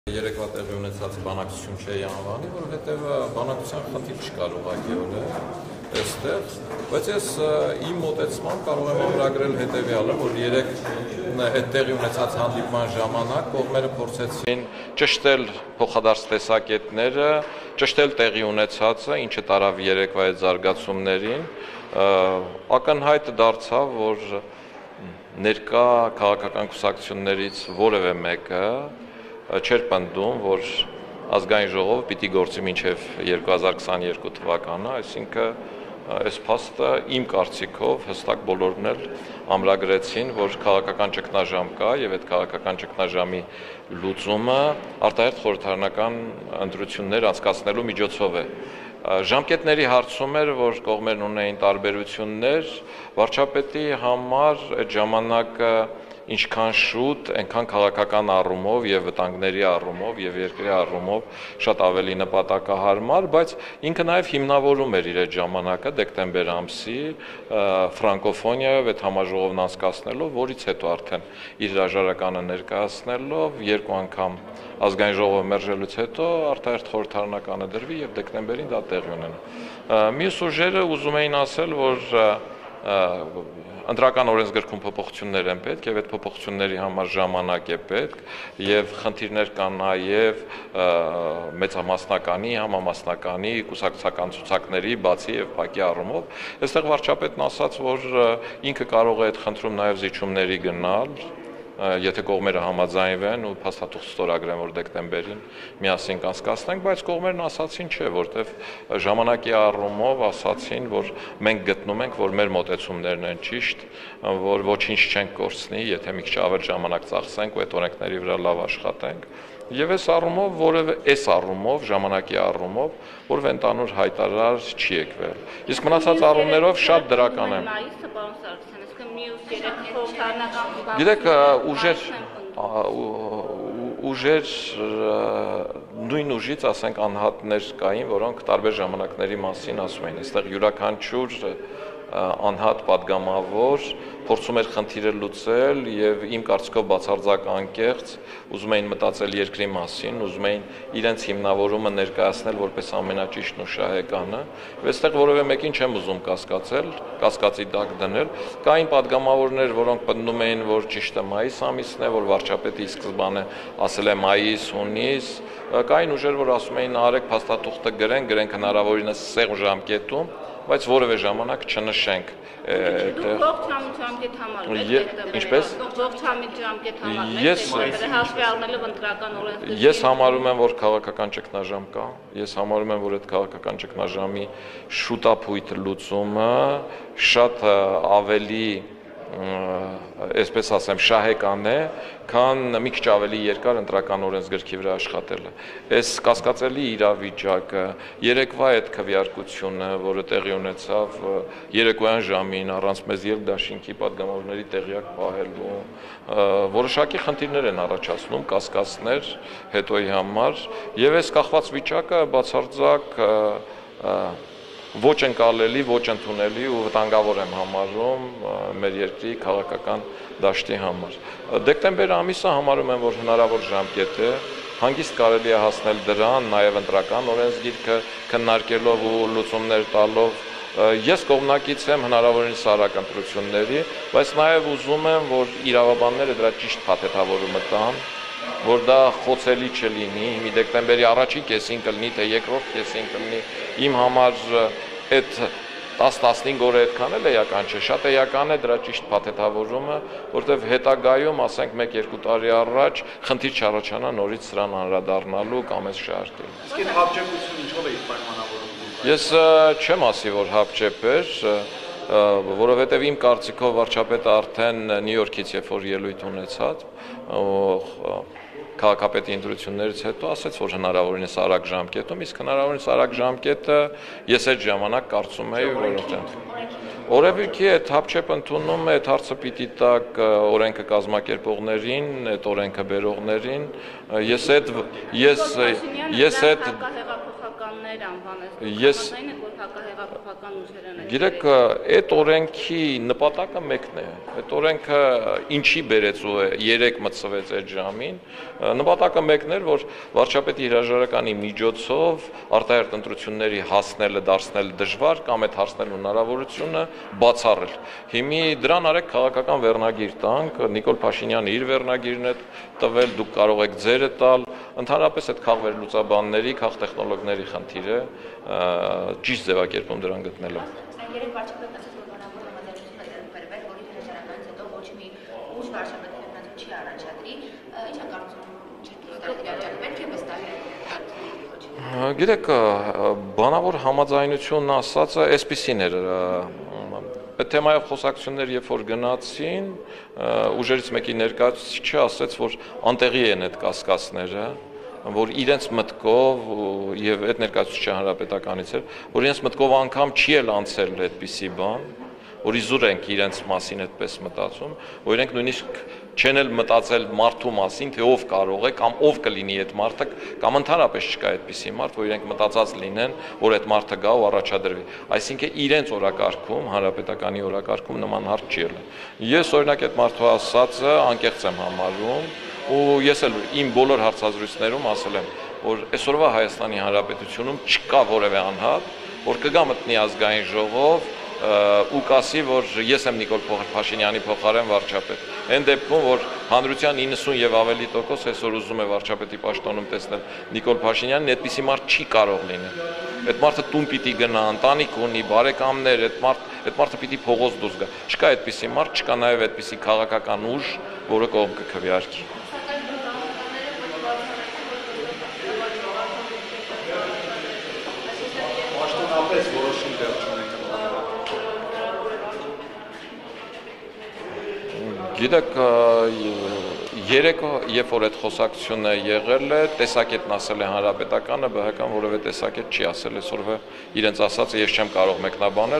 Երեկվա տեղի ունեցած բանակցություն չէի անվանի, որովհետև բանակցության խնդիր չկար ուղղակիորեն այստեղ, բայց ես իմ մոտեցմամբ կարող եմ ամրագրել հետևյալը, որ երեք այդ տեղի ունեցած հանդիպման ժամանակ կողմերը փորձեցին ճշտել փոխադարձ տեսակետները, ճշտել տեղի ունեցածը, ինչը տարավ երեկվա այդ զարգացումներին, ակնհայտ դարձավ, որ ներկա քաղաքական կուսակցություններից որևէ մեկը չէր պնդում, որ ազգային ժողովը պիտի գործի մինչև 2022 թվականը, այսինքն այս փաստը իմ կարծիքով հստակ բոլորն էլ ամրագրեցին, որ քաղաքական ճգնաժամ կա եւ այդ քաղաքական ճգնաժամի լուծումը արտահերթ խորհրդարանական ընտրություններ անցկացնելու միջոցով է։ Ժամկետների հարցում էր, որ կողմերն ունեին տարբերություններ, վարչապետի համար այդ ժամանակը ինչքան շուտ, այնքան քաղաքական առումով եւ վտանգների առումով եւ երկրի առումով շատ ավելի նպատակահարմար, բայց ինքը նաեւ հիմնավորում էր իր այդ ժամանակը դեկտեմբեր ամսի ֆրանկոֆոնիայով այդ համաժողովն անցկացնելով, որից հետո արդեն իր հրաժարականը ներկայացնելով երկու անգամ ազգային ժողովը մերժելուց հետո արտահերթ խորհրդարանականը դրվի եւ դեկտեմբերին դա տեղի ունենա։ Մյուս ուժերը ուզում էին ասել, որ ընտրական օրենսգրքում փոփոխություններ են պետք եւ այդ փոփոխությունների համար ժամանակ է պետք եւ խնդիրներ կան նաեւ մեծամասնականի, համամասնականի, կուսակցական ցուցակների բացի եւ փակի առումով։ Այստեղ վարչապետն ասաց, որ ինքը կարող է այդ խնդրում նաեւ զիջումների գնալ, եթե կողմերը համաձայնվեն ու փաստաթուղթ ստորագրեն, որ դեկտեմբերին միասին կանցկացնենք, բայց կողմերն ասացին չէ, որտեվ ժամանակի առումով ասացին, որ մենք գտնում ենք, որ մեր մոտեցումներն են ճիշտ, որ ոչինչ չենք կորցնի, եթե մի քիչ ավելի ժամանակ ծախսենք ու այդ օրենքների վրա լավ աշխատենք։ Եվ այս առումով ժամանակի առումով, որ ընդանուր հայտարար չի եկվել։ Իսկ մնացած առումներով շատ դրական եմ։ Գիտեք, ուժեր նույն ուժից, ասենք, անհատներ կային, որոնք տարբեր ժամանակների մասին ասում էին։ Այստեղ յուրաքանչյուր անհատ падգամավոր փորձում էր խնդիրը լուծել եւ իմ կարծիքով բացարձակ անկեղծ ուզում էին մտածել երկրի մասին, ուզում էին իրենց հիմնավորումը ներկայացնել որպես ամենաճիշտն ու շահեկանը։ Եվ այստեղ որևէ մեկին չեմ ուզում կասկածել, կասկածի տակ դնել։ Կային падգամավորներ, որոնք պնդում էին, որ ճիշտը մայիս ամիսն է, որ վարչապետը ի սկզբանե ասել է մայիս, հունիս, կային ուժեր, որ ասում էին արեք փաստաթուղթը գրենք հնարավորինս սեղմ ժամկետում, բայց որևէ ժամանակ չնշենք այդտեղ։ Ողջ ժամկետ Ինչպես? Ողջ ժամկետ հաշվի առնելով ընտրական օրենսգրքի։ Ես համարում եմ, որ քաղաքական ճգնաժամ կա։ Ես համարում եմ, որ այդ քաղաքական ճգնաժամի շուտափույթ լուծումը շատ ավելի այսպես ասեմ, շահեկան է, քան մի քիչ ավելի երկար ընտրական օրենսգրքի վրա աշխատելը։ Այս կասկածելի իրավիճակը, երեկվա այդ քվեարկությունը, որը տեղի ունեցավ երեկոյան ժամին առանց մեզ ելքդաշինքի падգամավորների տեղյակ պահելու, որոշակի խնդիրներ են առաջացնում, կասկածներ հետոյի համար, եւ այս կախված վիճակը բացարձակ ոչ ընկալելի, ոչ ընդունելի ու վտանգավոր եմ համարում մեր երկրի քաղաքական դաշտի համար։ Դեկտեմբեր ամիսը համարում եմ, որ հնարավոր ժամկետ է, հանգիստ կարելի է հասնել դրան, նաև ընտրական օրենսգիրքը քննարկելով ու լուծումներ տալով։ Ես կողմնակից եմ հնարավորինս արագ ընտրությունների, բայց նաև ուզում եմ, որ իրավաբանները դրա ճիշտ փաթեթավորումը տան, որ դա խոցելի չլինի, մի դեկտեմբերի առաջին կեսին կլինի, թե երկրորդ կեսին կլինի, իմ համար այդ 10-15 օրը այդքան էլ էական չէ, շատ էական է դրա ճիշտ փաթեթավորումը, որտեղ հետագայում, ասենք 1-2 տարի առաջ, խնդիր չառաջանա նորից սրան անդրադառնալու կամ այս շարքել։ Իսկ այդ հապճեպությունը ինչով է պայմանավորվում։ Ես չեմ ասի, որ հապճեպ էր, որովհետև իմ կարծիքով վարչապետը արդեն Նյու Յորքից երբ որ ելույթ ունեցած, քաղաքապետի ընտրություններից հետո ասաց, որ հնարավորինս արագ ժամկետում, իսկ հնարավորինս արագ ժամկետը ես այդ ժամանակ կարծում էի, որ Օրենքի այդ հապչեպ ընդունում է այդ հարցը պիտի տակ օրենքը կազմակերպողներին, այդ օրենքը բերողներին, ես այդ հակահեղափոխականներ անվանեց։ Ես Այն է, որ հակահեղափոխական ուժեր են։ Գիտեք, այդ օրենքի նպատակը մեկն է։ Այդ օրենքը ինչի բերեց ու 3 մտցվեց այդ ժամին, նպատակը մեկն էր, որ վարչապետի հրաժարականի միջոցով արտահերտ ընտրությունների հասնելը դարձնել դժվար կամ այդ հասնելու հնարավորությունը բացառել։ Հիմի դրան արեք քաղաքական վերնագիր տանք, Նիկոլ Փաշինյանը իր վերնագիրն է տվել, դուք կարող եք ձերը տալ, ընդհանրապես այդ քաղվերլուծաբանների, քաղտեխնոլոգների խնդիր է, ճիշտ ձևակերպում դրան գտնելը։ Երեք վարչապետն ասաց, որ բանավոր համաձայնություն է բերվել, որի հրաժարականից հետո ոչ մի ուժ վարչապետի հետնացում չի առաջադրի, ինչ է կարծում պետք է վստահել։ Գիտեք, բանավոր համաձայնությունն ասածը այսպիսին էր, այդ թեմայով խոսակցություններ երբ որ գնացին, ուժերից մեկի ներկայացուցիչը ասաց, որ անտեղի են այդ կասկածները, որ իրենց մտքով եւ այդ ներկայացուցիչը հանրապետականից էր, որ իրենց մտքով անգամ չի էլ անցել այդպիսի բան, որ իզուր ենք իրենց մասին այդպես մտածում, որ իրենք նույնիսկ չեն էլ մտածել մարդու մասին, թե ով կարող է կամ ով կլինի այդ մարդը, կամ ընդհանրապես չկա այդպիսի մարդ, որ իրենք մտածած լինեն, որ այդ մարդը գա ու առաջադրվի։ Այսինքն իրենց օրակարգում, հանրապետականի օրակարգում նման հարց չի եղել։ Ես օրինակ այդ մարդու ասածը անկեղծ եմ համարում, ու ես էլ իմ բոլոր հարցազրույցներում ասել եմ, որ այսօրվա Հայաստանի Հանրապետությունում չկա որևէ անհատ, որ կգա մտնի ազգային ժողով ու կասի, որ ես եմ Նիկոլ Փաշինյանի փոխարեն վարչապետ։ Այն դեպքում, որ հանրության 90 եւ ավելի տոկոս այսօր ուզում է վարչապետի պաշտոնում տեսնել Նիկոլ Փաշինյանին, այդպիսի մարդ չի կարող լինել։ Այդ մարդը տուն պիտի գնա, ընտանիք ունի, բարեկամներ, այդ մարդը պիտի փողոց դուրս գա։ Չկա այդպիսի մարդ, չկա նաեւ այդպիսի քաղաքական ուժ, որը կողմ կքվեարկի։ Պաշտոնապես որոշում դեռ չունենք։ Գիտեք, երեկո, երբ որ այդ խոսակցությունը եղել է, տեսակետն ասել է հանրապետականը, ԲՀԿ-ն որևէ տեսակետ չի ասել այսօրվա իրենց ասածը, ես չեմ կարող մեկնաբանել։